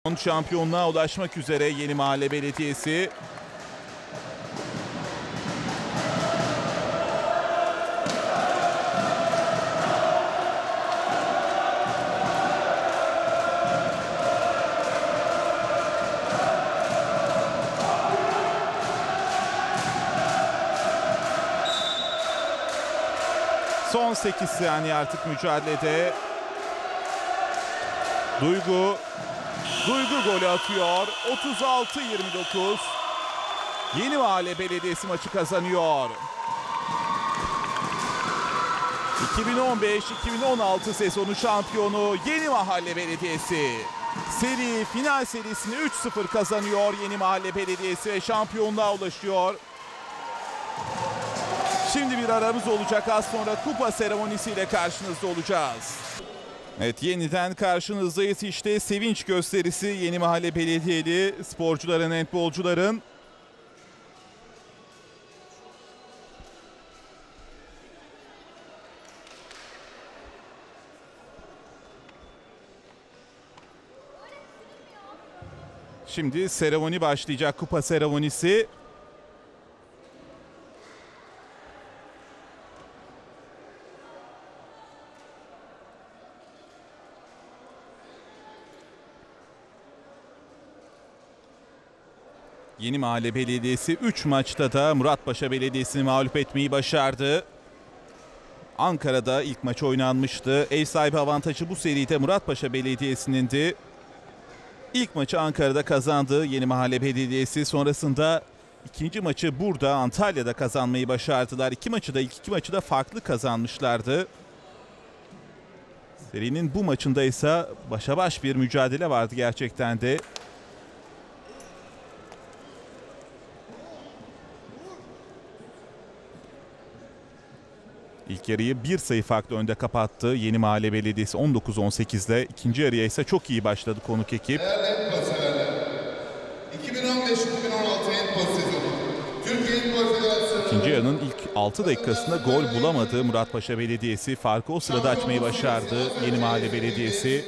Şampiyonluğa ulaşmak üzere Yeni Mahalle Belediyesi. Son 8 saniye artık mücadelede. Duygu golü atıyor. 36-29. Yeni Mahalle Belediyesi maçı kazanıyor. 2015-2016 sezonu şampiyonu Yeni Mahalle Belediyesi. Final serisini 3-0 kazanıyor Yeni Mahalle Belediyesi ve şampiyonluğa ulaşıyor. Şimdi bir aramız olacak. Az sonra kupa seremonisiyle karşınızda olacağız. Evet, yeniden karşınızdayız. İşte sevinç gösterisi Yeni Mahalle Belediyeli sporcuların, handbolcuların. Şimdi seremoni başlayacak, kupa seremonisi. Yeni Mahalle Belediyesi 3 maçta da Muratpaşa Belediyesi'ni mağlup etmeyi başardı. Ankara'da ilk maç oynanmıştı. Ev sahibi avantajı bu seride Muratpaşa Belediyesi'nindi. İlk maçı Ankara'da kazandı Yeni Mahalle Belediyesi. Sonrasında ikinci maçı burada Antalya'da kazanmayı başardılar. İlk iki maçı da farklı kazanmışlardı. Serinin bu maçında ise başa baş bir mücadele vardı gerçekten de. İlk yarıyı bir sayı farklı önde kapattı Yeni Mahalle Belediyesi 19-18'de. İkinci yarıya ise çok iyi başladı konuk ekip. 2015-2016 handbol sezonu. Türkiye Handbol Federasyonu. İkinci yarının ilk 6 dakikasında gol bulamadı Muratpaşa Belediyesi. Farkı o sırada açmayı başardı Yeni Mahalle Belediyesi.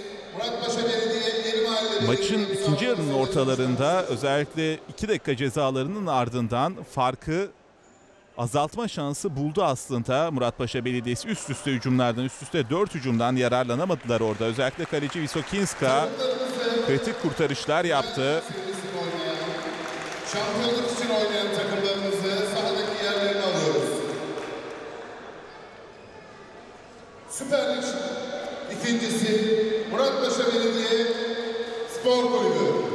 Maçın ikinci yarının ortalarında özellikle 2 dakika cezalarının ardından farkı azaltma şansı buldu aslında Muratpaşa Belediyesi. Üst üste 4 hücumdan yararlanamadılar orada. Özellikle kaleci Visokinska kritik kurtarışlar yaptı. Şampiyonluk için oynayan takımlarımızı sahadaki yerlerini alıyoruz. Süper Lig ikincisi Muratpaşa Belediye Spor Kulübü.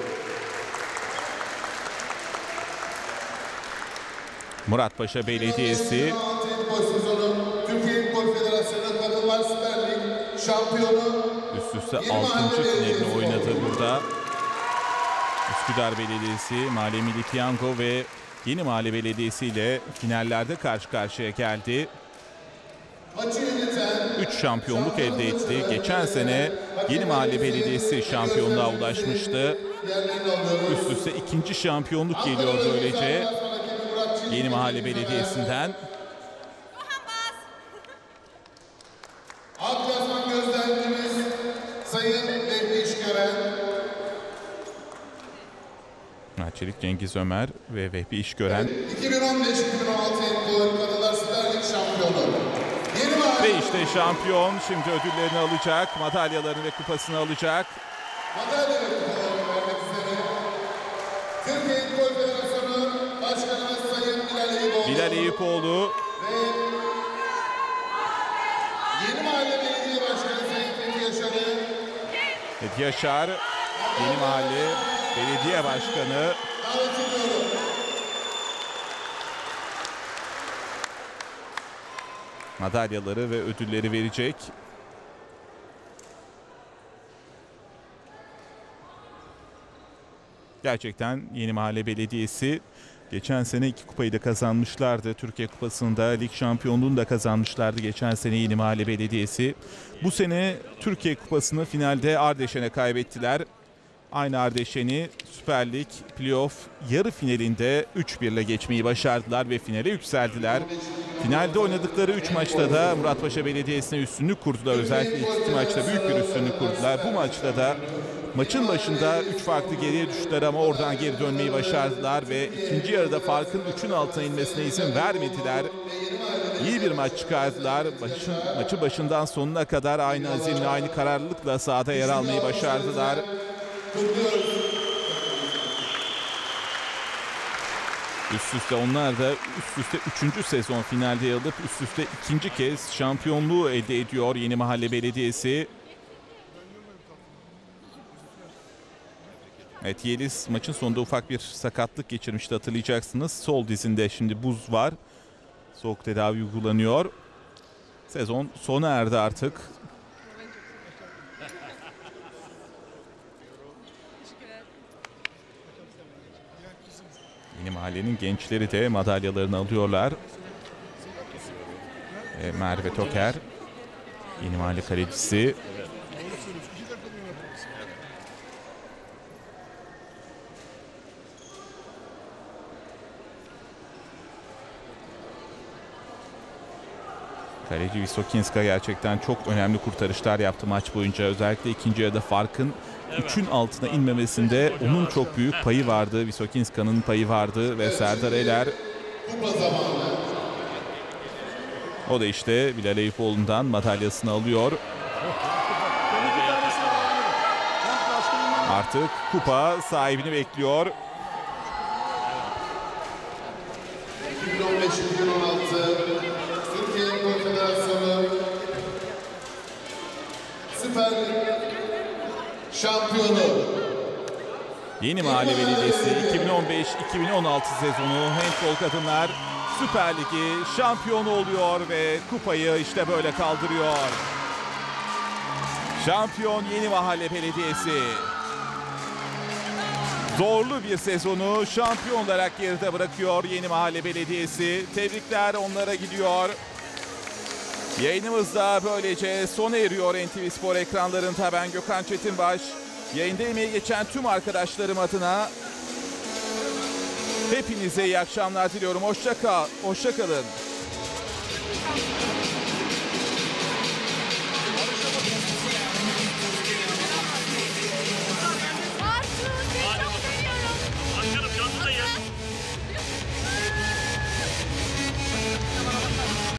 Muratpaşa Belediyesi Türkiye Handbol Federasyonu Kadınlar Süper Lig şampiyonu. Üst üste 6. finalini oynadı burada. Üsküdar Belediyesi, Mahalle Milli Piyango ve Yeni Mahalle Belediyesi ile finallerde karşı karşıya geldi. 3 şampiyonluk elde etti. Geçen sene Yeni Mahalle Belediyesi şampiyonluğa ulaşmıştı. Üst üste 2. şampiyonluk geliyor böylece Yeni Mahalle Belediyesi'nden. Alt yazman gözlemcimiz Sayın Vehbi İşgören. Çelik Cengiz Ömer ve Vehbi İşgören. 2015-2016 handbol Kadınlar Süper Lig şampiyonu. Ve işte şampiyon şimdi ödüllerini alacak, madalyalarını ve kupasını alacak. Madalya ve kupalarını vermek üzere Türkiye Handbol Federasyonu Başkanımız Sayın Bilal Eyüpoğlu. Ve Yeni Mahalle Belediye Başkanı Sayın Fethi Yaşar'ı. Fethi Yaşar, Yeni Mahalle Belediye Başkanı. Davet ediyorum. Madalyaları ve ödülleri verecek. Gerçekten Yeni Mahalle Belediyesi geçen sene 2 kupayı da kazanmışlardı. Türkiye Kupası'nda lig şampiyonluğunu da kazanmışlardı geçen sene Yeni Mahalle Belediyesi. Bu sene Türkiye Kupası'nı finalde Ardeşen'e kaybettiler. Aynı Ardeşen'i Süper Lig playoff yarı finalinde 3-1 ile geçmeyi başardılar ve finale yükseldiler. Finalde oynadıkları 3 maçta da Muratpaşa Belediyesi'ne üstünlük kurdular. Özellikle ilk 2 maçta büyük bir üstünlük kurdular. Bu maçta da Maçın başında 3 farklı geriye düştüler ama oradan geri dönmeyi başardılar ve ikinci yarıda farkın 3'ün altına inmesine izin vermediler. İyi bir maç çıkardılar. Maçı başından sonuna kadar aynı azimle, aynı kararlılıkla sahada yer almayı başardılar. Üst üste onlar da üst üste 3. sezon finalde yer alıp üst üste 2. kez şampiyonluğu elde ediyor Yenimahalle Belediyesi. Evet, Yeliz maçın sonunda ufak bir sakatlık geçirmişti, hatırlayacaksınız. Sol dizinde şimdi buz var. Soğuk tedavi uygulanıyor. Sezon sona erdi artık. Yenimahalle'nin gençleri de madalyalarını alıyorlar. Merve Toker, Yenimahalle kalecisi. Kaleci Visokinska gerçekten çok önemli kurtarışlar yaptı maç boyunca. Özellikle ikinci yarıda farkın 3'ün altına inmemesinde onun çok büyük payı vardı. Visokinska'nın payı vardı ve Serdar Eler. O da işte Bilal Eyüpoğlu'ndan madalyasını alıyor. Artık kupa sahibini bekliyor. 2015-2016 Türkiye Konfederasyonu Süper Lig şampiyonu Yenimahalle Belediyesi 2015-2016 sezonu handbol kadınlar Süper Ligi şampiyonu oluyor ve kupayı işte böyle kaldırıyor. Şampiyon Yenimahalle Belediyesi. Zorlu bir sezonu şampiyon olarak geride bırakıyor Yenimahalle Belediyesi. Tebrikler onlara gidiyor. Yayınımız da böylece sona eriyor NTV Spor ekranlarında. Ben Gökhan Çetinbaş. Yayında emeği geçen tüm arkadaşlarım adına hepinize iyi akşamlar diliyorum. Hoşça kalın.